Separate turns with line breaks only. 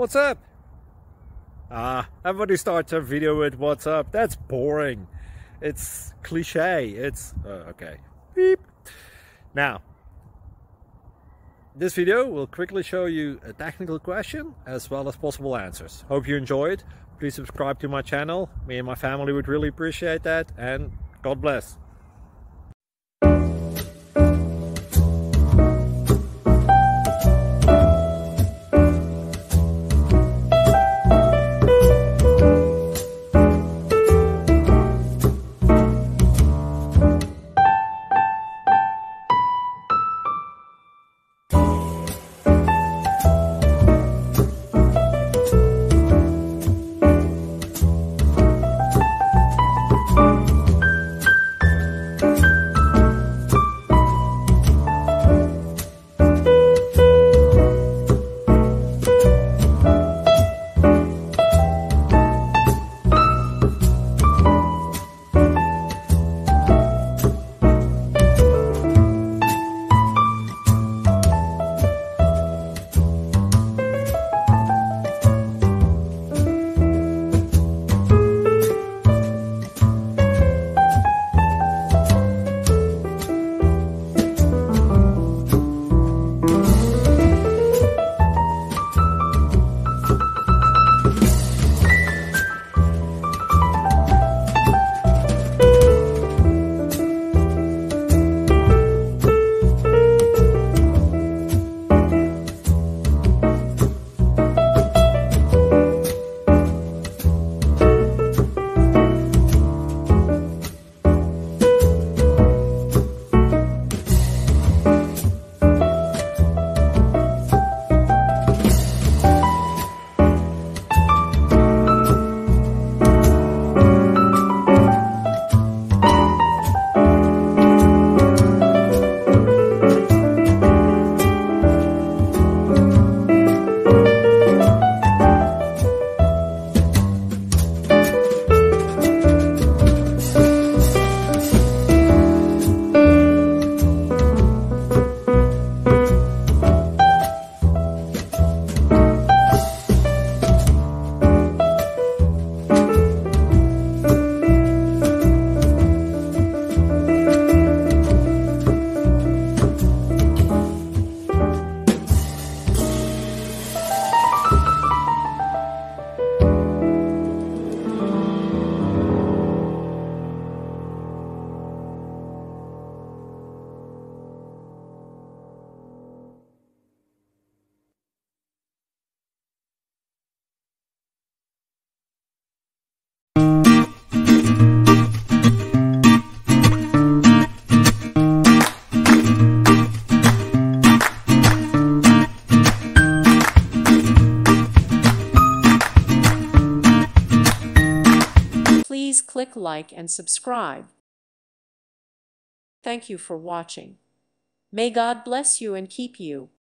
what's up? Everybody starts a video with what's up. That's boring. It's cliche. It's okay. Beep. Now, this video will quickly show you a technical question as well as possible answers. Hope you enjoyed. Please subscribe to my channel. Me and my family would really appreciate that, and God bless.
Please click like and subscribe. Thank you for watching. May God bless you and keep you.